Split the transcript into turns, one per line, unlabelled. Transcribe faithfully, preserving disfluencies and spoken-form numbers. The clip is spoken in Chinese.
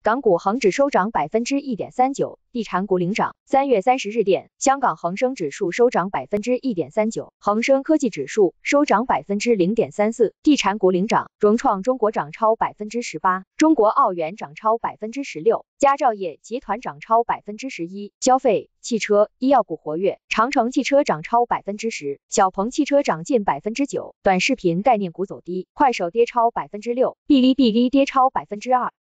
港股恒指收涨百分之一点三九，地产股领涨。三月三十日电，香港恒生指数收涨百分之一点三九，恒生科技指数收涨百分之零点三四，地产股领涨。融创中国涨超百分之十八，中国奥园涨超百分之十六，佳兆业集团涨超百分之十一。消费、汽车、医药股活跃，长城汽车涨超百分之十，小鹏汽车涨近百分之九。短视频概念股走低，快手跌超百分之六，哔哩哔哩跌超百分之二。